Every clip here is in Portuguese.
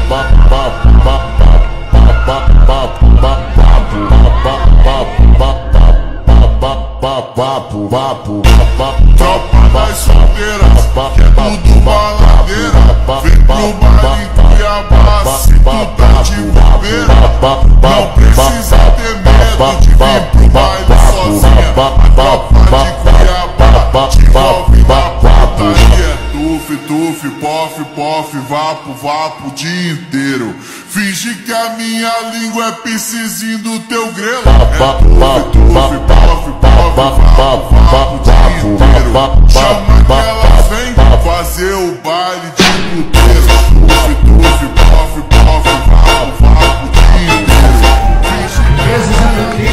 Tropa das solteiras, que é tudo baladeira. Vem pro baile Cuiabá, se tu tá de bobeira. Não precisa ter medo de vir pro baile sozinha. A tropa de Cuiabá te envolve na putaria. Tuf, tuf, pof, pof, vapo, vapo o dia inteiro. Finge que a minha língua é piscizinho do teu grelo. É tuf, tuf, pof, pof, vapo, vapo o dia inteiro. Chama que ela vem fazer o baile de puteiro. Tuf, tuf, pof, pof, vapo, vapo o dia inteiro. Finge que ela vem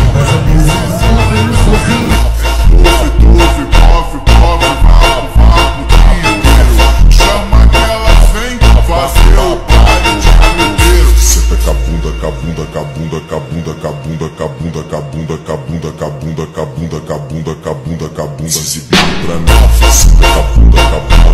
tuf, tuf, pof, pof, vapo, vapo o dia inteiro. Chama que ela vem fazer o baile de puteiro. Senta com a bunda, com a bunda, com a bunda, com a bunda, com a bunda, com a bunda, com a bunda, com a bunda, com a bunda, com a bunda, com a bunda, com a bunda, com a bunda, exibindo pra mim. Senta com a bunda, com a bunda.